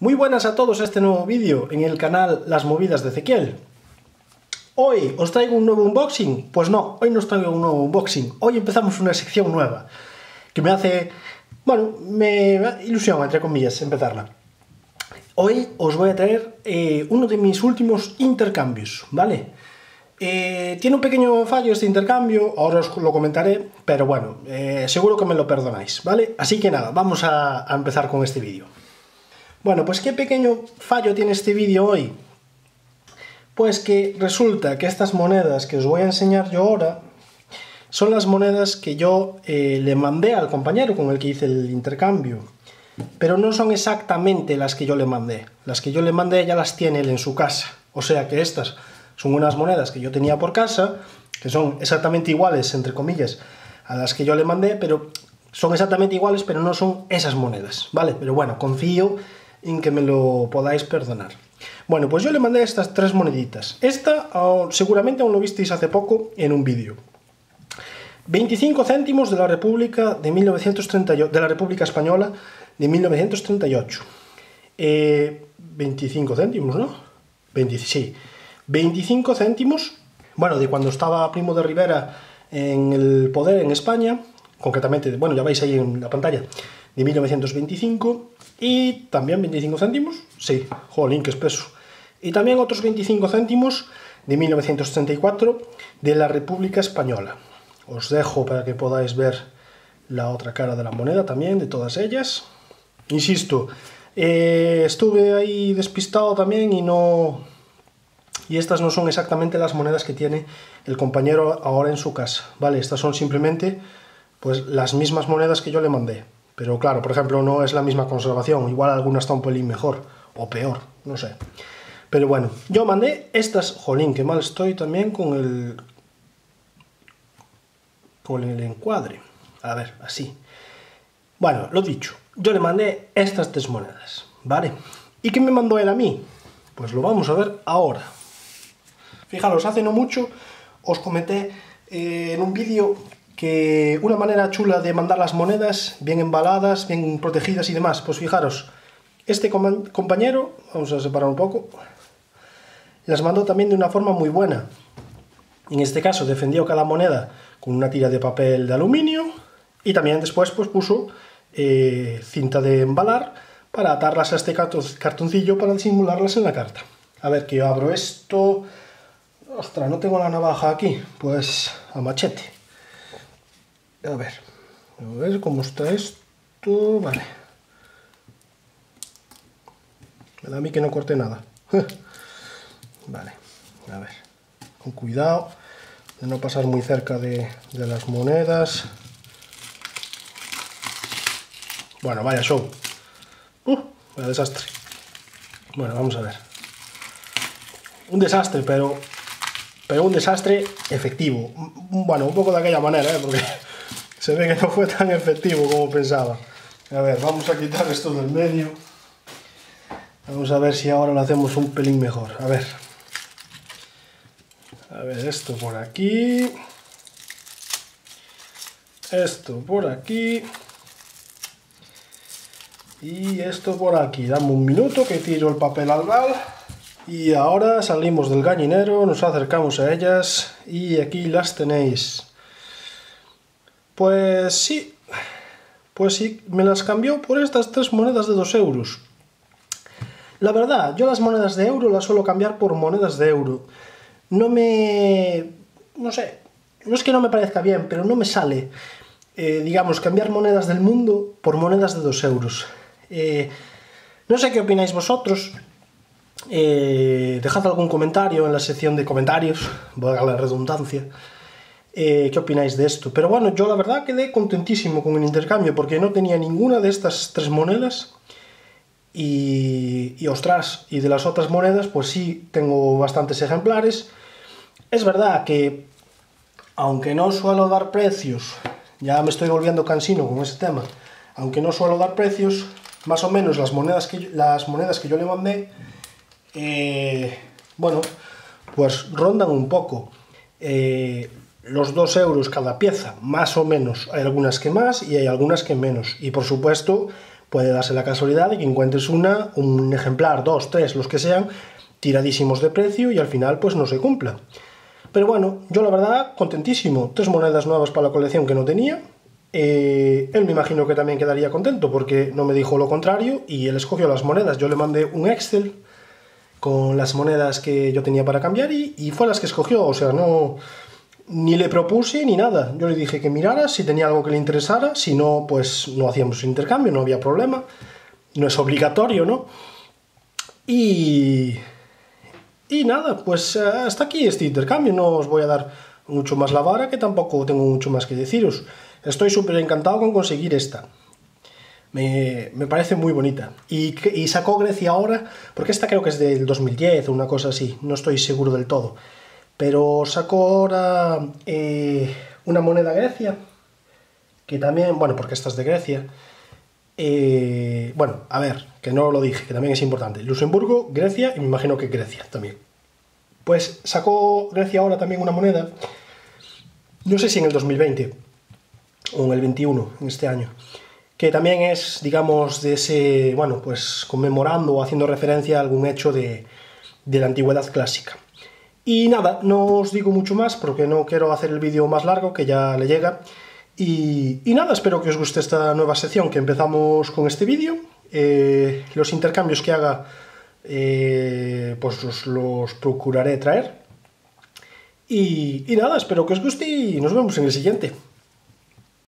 Muy buenas a todos a este nuevo vídeo en el canal Las Movidas de Ezequiel. Hoy os traigo un nuevo unboxing. Pues no, hoy no os traigo un nuevo unboxing. Hoy empezamos una sección nueva que me hace, bueno, me da ilusión, entre comillas, empezarla. Hoy os voy a traer uno de mis últimos intercambios, ¿vale? Tiene un pequeño fallo este intercambio, ahora os lo comentaré, pero bueno, seguro que me lo perdonáis, ¿vale? Así que nada, vamos a empezar con este vídeo. Bueno, pues ¿qué pequeño fallo tiene este vídeo hoy? Pues que resulta que estas monedas que os voy a enseñar yo ahora son las monedas que yo le mandé al compañero con el que hice el intercambio, pero no son exactamente las que yo le mandé. Las que yo le mandé ya las tiene él en su casa, o sea que estas son unas monedas que yo tenía por casa, que son exactamente iguales, entre comillas, a las que yo le mandé, pero son exactamente iguales, pero no son esas monedas, ¿vale? Pero bueno, confío en que me lo podáis perdonar. Bueno, pues yo le mandé estas tres moneditas. Esta seguramente aún lo visteis hace poco en un vídeo. 25 céntimos de la República de 1938, de la República Española de 1938. 25 céntimos, ¿no? Sí. 25 céntimos, bueno, de cuando estaba Primo de Rivera en el poder en España, concretamente, bueno, ya veis ahí en la pantalla, de 1925, y también 25 céntimos, sí, jolín, qué espeso, y también otros 25 céntimos de 1934 de la República Española. Os dejo para que podáis ver la otra cara de la moneda también, de todas ellas. Insisto, estuve ahí despistado también y estas no son exactamente las monedas que tiene el compañero ahora en su casa, ¿vale? Estas son simplemente pues las mismas monedas que yo le mandé. Pero claro, por ejemplo, no es la misma conservación. Igual alguna está un pelín mejor o peor, no sé. Pero bueno, yo mandé estas... Jolín, qué mal estoy también con el encuadre. A ver, así. Bueno, lo dicho, yo le mandé estas tres monedas, ¿vale? ¿Y qué me mandó él a mí? Pues lo vamos a ver ahora. Fijaros, hace no mucho os comenté en un vídeo que una manera chula de mandar las monedas, bien embaladas, bien protegidas y demás. Pues fijaros, este compañero, vamos a separar un poco, las mandó también de una forma muy buena. En este caso defendió cada moneda con una tira de papel de aluminio y también después pues puso cinta de embalar para atarlas a este cartoncillo para disimularlas en la carta. A ver, que yo abro esto. Ostras, no tengo la navaja aquí, pues a machete. A ver cómo está esto. Vale. Me da a mí que no corte nada. Vale, a ver. Con cuidado de no pasar muy cerca de las monedas. Bueno, vaya show. Vaya desastre. Bueno, vamos a ver. Un desastre, pero un desastre efectivo. Bueno, un poco de aquella manera, porque se ve que no fue tan efectivo como pensaba. A ver, vamos a quitar esto del medio. Vamos a ver si ahora lo hacemos un pelín mejor. A ver, esto por aquí. Esto por aquí. Y esto por aquí. Dame un minuto que tiro el papel al bal. Y ahora salimos del gallinero, nos acercamos a ellas y aquí las tenéis. Pues sí, me las cambió por estas tres monedas de 2 euros. La verdad, yo las monedas de euro las suelo cambiar por monedas de euro. No sé, no es que no me parezca bien, pero no me sale, digamos, cambiar monedas del mundo por monedas de 2 euros. No sé qué opináis vosotros. Dejad algún comentario en la sección de comentarios, valga la redundancia, qué opináis de esto. Pero bueno, yo la verdad quedé contentísimo con el intercambio porque no tenía ninguna de estas tres monedas y ostras, y de las otras monedas pues sí tengo bastantes ejemplares. Es verdad que aunque no suelo dar precios, ya me estoy volviendo cansino con ese tema, aunque no suelo dar precios, más o menos las monedas que yo le mandé, bueno, pues rondan un poco los 2 euros cada pieza, más o menos. Hay algunas que más y hay algunas que menos. Y por supuesto, puede darse la casualidad de que encuentres un ejemplar, dos, tres, los que sean, tiradísimos de precio y al final pues no se cumpla. Pero bueno, yo la verdad contentísimo, 3 monedas nuevas para la colección que no tenía. Él me imagino que también quedaría contento porque no me dijo lo contrario y él escogió las monedas. Yo le mandé un Excel con las monedas que yo tenía para cambiar y fue las que escogió, o sea, no, ni le propuse ni nada. Yo le dije que mirara si tenía algo que le interesara, si no, pues no hacíamos intercambio, no había problema, no es obligatorio, ¿no? Y nada, pues hasta aquí este intercambio, no os voy a dar mucho más la vara, que tampoco tengo mucho más que deciros. Estoy súper encantado con conseguir esta. Me parece muy bonita. Y sacó Grecia ahora, porque esta creo que es del 2010 o una cosa así, no estoy seguro del todo. Pero sacó ahora una moneda Grecia, que también, bueno, porque esta es de Grecia. Bueno, a ver, que no lo dije, que también es importante. Luxemburgo, Grecia y me imagino que Grecia también. Pues sacó Grecia ahora también una moneda, no sé si en el 2020 o en el 21, en este año, que también es, digamos, de ese, bueno, pues conmemorando o haciendo referencia a algún hecho de la antigüedad clásica. Y nada, no os digo mucho más porque no quiero hacer el vídeo más largo, que ya le llega. Y nada, espero que os guste esta nueva sección que empezamos con este vídeo. Los intercambios que haga, pues os los procuraré traer. Y nada, espero que os guste y nos vemos en el siguiente.